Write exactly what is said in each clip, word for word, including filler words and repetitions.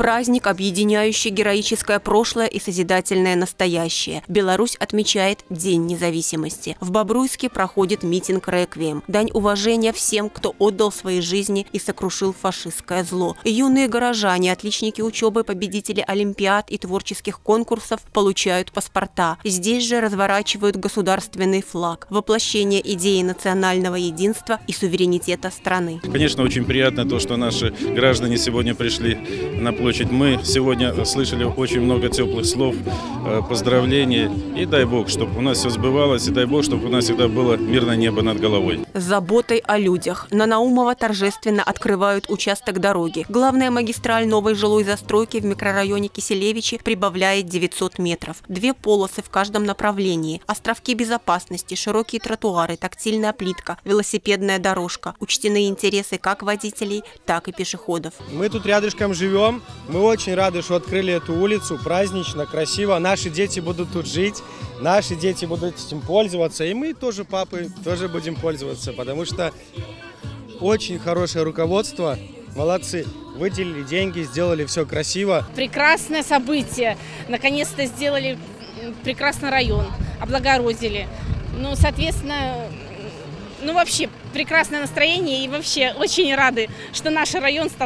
Праздник, объединяющий героическое прошлое и созидательное настоящее. Беларусь отмечает День независимости. В Бобруйске проходит митинг «Реквием». Дань уважения всем, кто отдал свои жизни и сокрушил фашистское зло. Юные горожане, отличники учебы, победители олимпиад и творческих конкурсов получают паспорта. Здесь же разворачивают государственный флаг. Воплощение идеи национального единства и суверенитета страны. Конечно, очень приятно то, что наши граждане сегодня пришли на площадь. Мы сегодня слышали очень много теплых слов, поздравлений. И дай Бог, чтобы у нас все сбывалось, и дай Бог, чтобы у нас всегда было мирное небо над головой. С заботой о людях. На Наумова торжественно открывают участок дороги. Главная магистраль новой жилой застройки в микрорайоне Киселевичи прибавляет девятьсот метров. Две полосы в каждом направлении. Островки безопасности, широкие тротуары, тактильная плитка, велосипедная дорожка. Учтены интересы как водителей, так и пешеходов. Мы тут рядышком живем. Мы очень рады, что открыли эту улицу. Празднично, красиво. Наши дети будут тут жить. Наши дети будут этим пользоваться. И мы тоже, папы, тоже будем пользоваться. Потому что очень хорошее руководство. Молодцы. Выделили деньги, сделали все красиво. Прекрасное событие. Наконец-то сделали прекрасный район. Облагородили. Ну, соответственно, ну вообще прекрасное настроение. И вообще очень рады, что наш район стал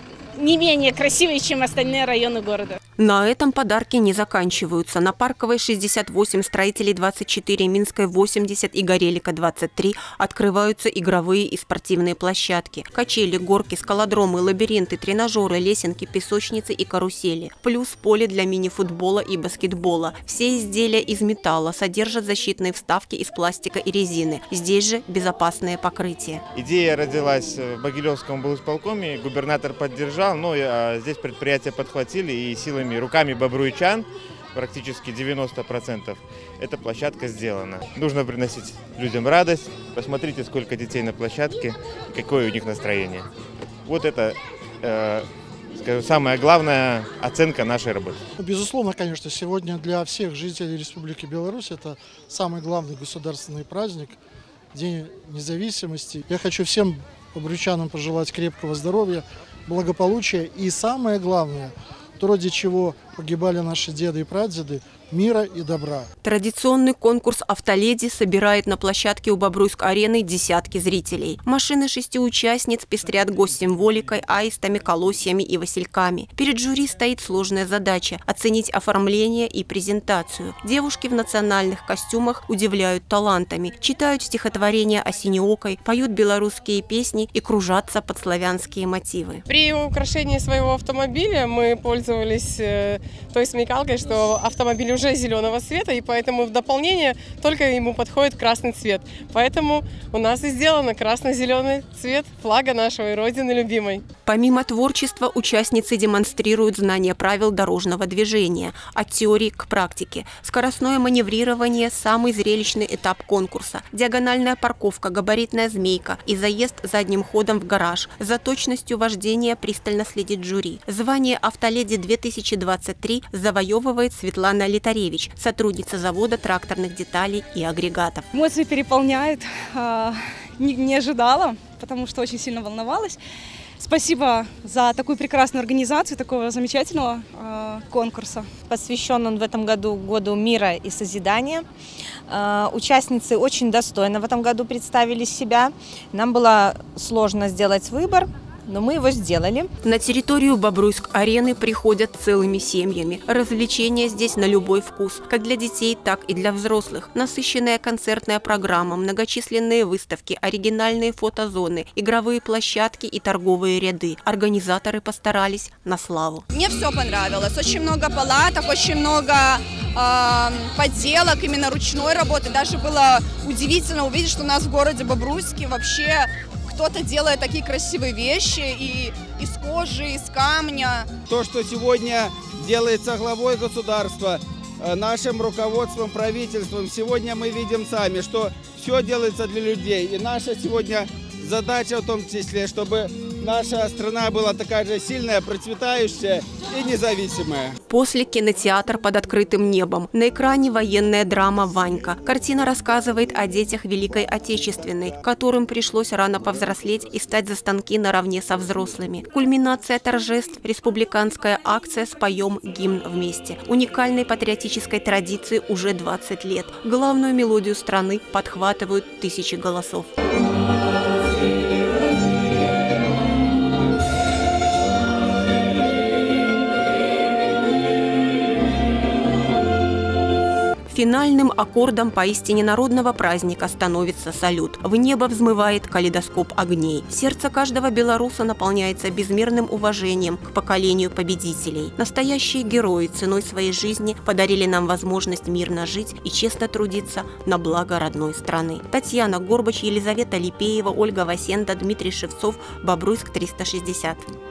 не менее красивый, чем остальные районы города. На этом подарки не заканчиваются. На Парковой шестьдесят восемь, Строителей двадцать четыре, Минской восемьдесят и Горелика двадцать три открываются игровые и спортивные площадки. Качели, горки, скалодромы, лабиринты, тренажеры, лесенки, песочницы и карусели. Плюс поле для мини-футбола и баскетбола. Все изделия из металла, содержат защитные вставки из пластика и резины. Здесь же безопасное покрытие. Идея родилась в Могилевском облсполкоме, губернатор поддержал, но здесь предприятия подхватили и силами руками бобруйчан, практически девяносто процентов, эта площадка сделана. Нужно приносить людям радость. Посмотрите, сколько детей на площадке, какое у них настроение. Вот это, э, скажу, самая главная оценка нашей работы. Безусловно, конечно, сегодня для всех жителей Республики Беларусь это самый главный государственный праздник, День независимости. Я хочу всем бобруйчанам пожелать крепкого здоровья, благополучия и самое главное, то, ради чего погибали наши деды и прадеды, мира и добра. Традиционный конкурс «Автоледи» собирает на площадке у Бобруйск-арены десятки зрителей. Машины шести участниц пестрят госсимволикой, аистами, колосьями и васильками. Перед жюри стоит сложная задача – оценить оформление и презентацию. Девушки в национальных костюмах удивляют талантами, читают стихотворения осенеокой, поют белорусские песни и кружатся под славянские мотивы. При украшении своего автомобиля мы пользовались э, той смекалкой, что автомобиль уже зеленого цвета, и поэтому в дополнение только ему подходит красный цвет. Поэтому у нас и сделано красно-зеленый цвет флага нашей Родины любимой. Помимо творчества, участницы демонстрируют знание правил дорожного движения, от теории к практике. Скоростное маневрирование – самый зрелищный этап конкурса. Диагональная парковка, габаритная змейка и заезд задним ходом в гараж. За точностью вождения пристально следит жюри. Звание «Автоледи две тысячи двадцать три» завоевывает Светлана Литаревич, сотрудница завода тракторных деталей и агрегатов. Эмоции переполняют. Не, не ожидала, потому что очень сильно волновалась. Спасибо за такую прекрасную организацию, такого замечательного э, конкурса. Посвящен он в этом году Году мира и созидания. Э, участницы очень достойно в этом году представили себя. Нам было сложно сделать выбор, но мы его сделали. На территорию Бобруйск-арены приходят целыми семьями. Развлечения здесь на любой вкус, как для детей, так и для взрослых. Насыщенная концертная программа, многочисленные выставки, оригинальные фотозоны, игровые площадки и торговые ряды. Организаторы постарались на славу. Мне все понравилось. Очень много палаток, очень много э, поделок, именно ручной работы. Даже было удивительно увидеть, что у нас в городе Бобруйске вообще кто-то делает такие красивые вещи и из кожи, из камня. То, что сегодня делается главой государства, нашим руководством, правительством, сегодня мы видим сами, что все делается для людей. И наша сегодня задача в том числе, чтобы наша страна была такая же сильная, процветающая и независимая. После кинотеатр под открытым небом. На экране военная драма «Ванька». Картина рассказывает о детях Великой Отечественной, которым пришлось рано повзрослеть и стать за станки наравне со взрослыми. Кульминация торжеств – республиканская акция «Споем гимн вместе». Уникальной патриотической традиции уже двадцать лет. Главную мелодию страны подхватывают тысячи голосов. Финальным аккордом поистине народного праздника становится салют. В небо взмывает калейдоскоп огней. Сердце каждого белоруса наполняется безмерным уважением к поколению победителей. Настоящие герои ценой своей жизни подарили нам возможность мирно жить и честно трудиться на благо родной страны. Татьяна Горбач, Елизавета Липеева, Ольга Васенда, Дмитрий Шевцов, Бобруйск триста шестьдесят.